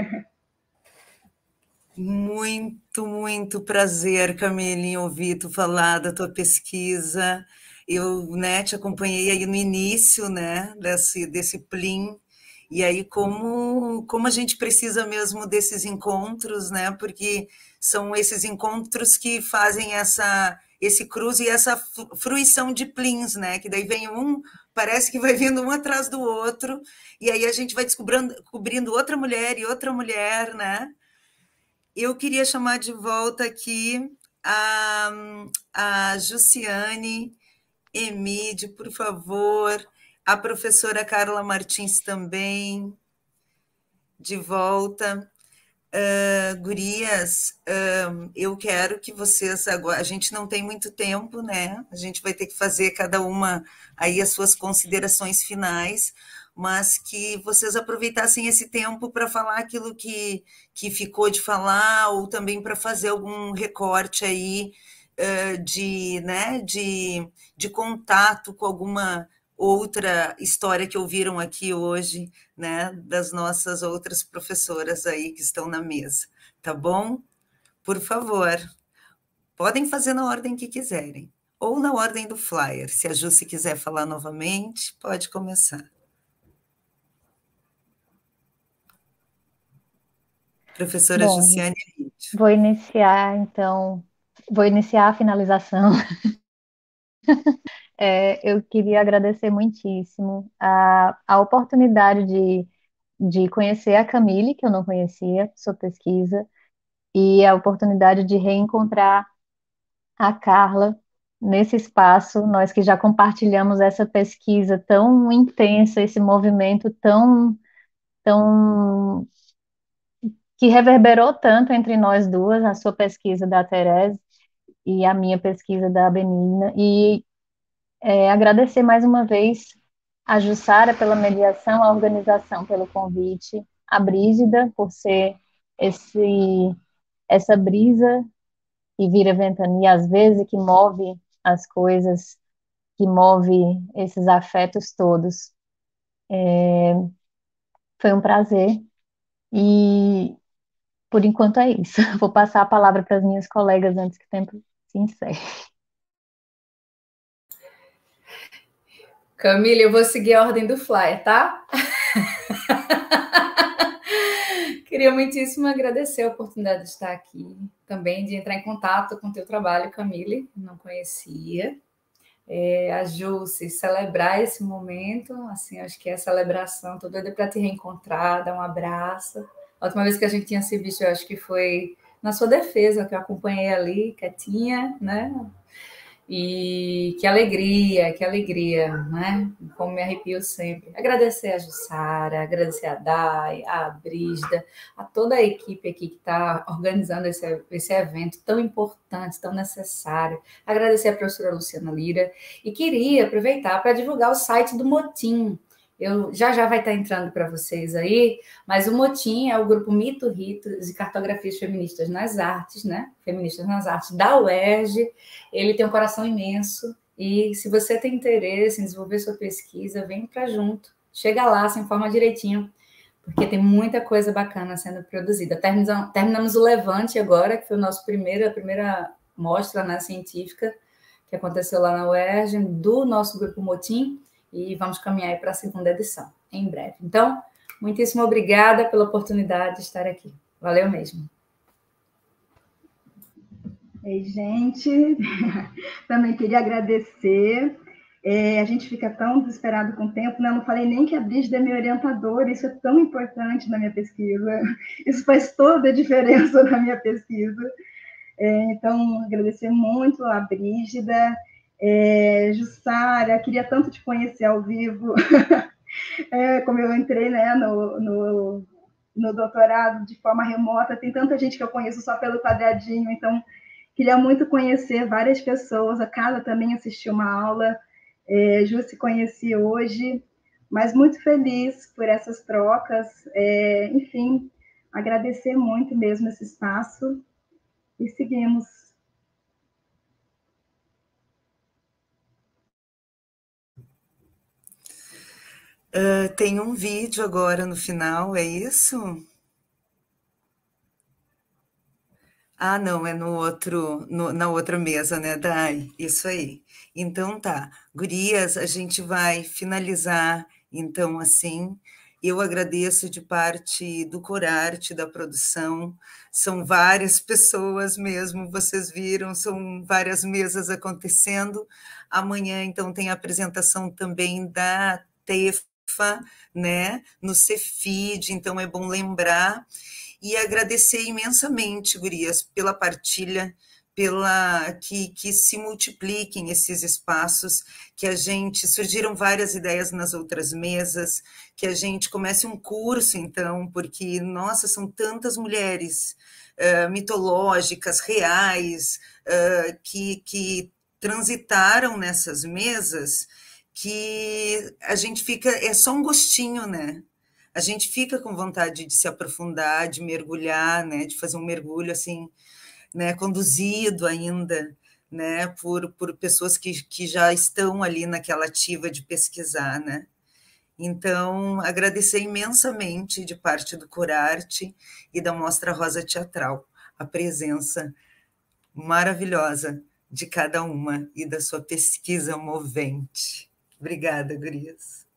Muito, muito prazer, Camille, em ouvir tu falar da tua pesquisa. Eu, né, te acompanhei aí no início, né, desse, desse Plim, e aí como, como a gente precisa mesmo desses encontros, né, porque são esses encontros que fazem essa, esse cruze e essa fruição de Plins, né, que daí vem um, parece que vai vindo um atrás do outro, e aí a gente vai descobrindo, descobrindo outra mulher e outra mulher, né. Eu queria chamar de volta aqui a, a Jussiane Emídio, por favor, a professora Carla Martins também, de volta. Uh, gurias, uh, eu quero que vocês agora, a gente não tem muito tempo, né? A gente vai ter que fazer cada uma aí as suas considerações finais, mas que vocês aproveitassem esse tempo para falar aquilo que, que ficou de falar, ou também para fazer algum recorte aí uh, de, né, de, de contato com alguma outra história que ouviram aqui hoje, né, das nossas outras professoras aí que estão na mesa, tá bom? Por favor, podem fazer na ordem que quiserem, ou na ordem do flyer. Se a Ju se quiser falar novamente, pode começar. Professora Bom, Jussiane. Vou iniciar, então, vou iniciar a finalização. É, eu queria agradecer muitíssimo a, a oportunidade de, de conhecer a Camille, que eu não conhecia, sua pesquisa, e a oportunidade de reencontrar a Carla nesse espaço, nós que já compartilhamos essa pesquisa tão intensa, esse movimento tão, tão que reverberou tanto entre nós duas, a sua pesquisa da Terese e a minha pesquisa da Benigna, e é, agradecer mais uma vez a Jussara pela mediação, a organização pelo convite, a Brígida por ser esse, essa brisa que vira ventania às vezes, que move as coisas, que move esses afetos todos. É, foi um prazer e por enquanto é isso. Vou passar a palavra para as minhas colegas antes que o tempo se encerre. Camille, eu vou seguir a ordem do flyer, tá? Queria muitíssimo agradecer a oportunidade de estar aqui, também de entrar em contato com o teu trabalho, Camille, não conhecia. É, a Jussi, celebrar esse momento, assim, acho que é a celebração, estou doida para te reencontrar, dar um abraço. A última vez que a gente tinha se visto, eu acho que foi na sua defesa, que eu acompanhei ali, quietinha, né? E que alegria, que alegria, né? Como me arrepio sempre. Agradecer a Jussara, agradecer a Dai, a Brígida, a toda a equipe aqui que está organizando esse, esse evento tão importante, tão necessário. Agradecer a professora Luciana Lira. E queria aproveitar para divulgar o site do Motim. Eu, já já vai estar entrando para vocês aí, mas o Motim é o grupo Mito, Ritos e Cartografias Feministas nas Artes, né? Feministas nas Artes da U E R J. Ele tem um coração imenso e se você tem interesse em desenvolver sua pesquisa, vem para junto. Chega lá, se informa direitinho, porque tem muita coisa bacana sendo produzida. Terminamos, terminamos o Levante agora, que foi o nosso primeiro, a primeira mostra, né, científica que aconteceu lá na U E R J, do nosso grupo Motim, e vamos caminhar para a segunda edição, em breve. Então, muitíssimo obrigada pela oportunidade de estar aqui. Valeu mesmo. Ei, gente, também queria agradecer. É, a gente fica tão desesperado com o tempo, né? Eu não falei nem que a Brígida é minha orientadora, isso é tão importante na minha pesquisa, isso faz toda a diferença na minha pesquisa. É, então, agradecer muito a Brígida. É, Jussara, queria tanto te conhecer ao vivo, é, como eu entrei, né, no, no, no doutorado de forma remota, tem tanta gente que eu conheço só pelo quadradinho, então queria muito conhecer várias pessoas, a Carla também assistiu uma aula, é, Ju se conheci hoje, mas muito feliz por essas trocas, é, enfim, agradecer muito mesmo esse espaço, e seguimos. Uh, tem um vídeo agora no final, é isso? Ah, não, é no outro, no, na outra mesa, né, Dai? Isso aí. Então tá. Gurias, a gente vai finalizar, então, assim. Eu agradeço de parte do Corarte, da produção. São várias pessoas mesmo, vocês viram, são várias mesas acontecendo. Amanhã, então, tem a apresentação também da T E F, né, no Cefid, então é bom lembrar, e agradecer imensamente, gurias, pela partilha, pela que, que se multipliquem esses espaços, que a gente, surgiram várias ideias nas outras mesas, que a gente comece um curso, então, porque, nossa, são tantas mulheres uh, mitológicas, reais, uh, que, que transitaram nessas mesas, que a gente fica, é só um gostinho, né? A gente fica com vontade de se aprofundar, de mergulhar, né? De fazer um mergulho assim, né? Conduzido ainda, né? Por, por pessoas que, que já estão ali naquela ativa de pesquisar, né? Então, agradecer imensamente de parte do Curarte e da Mostra Rosa Teatral a presença maravilhosa de cada uma e da sua pesquisa movente. Obrigada, gurias.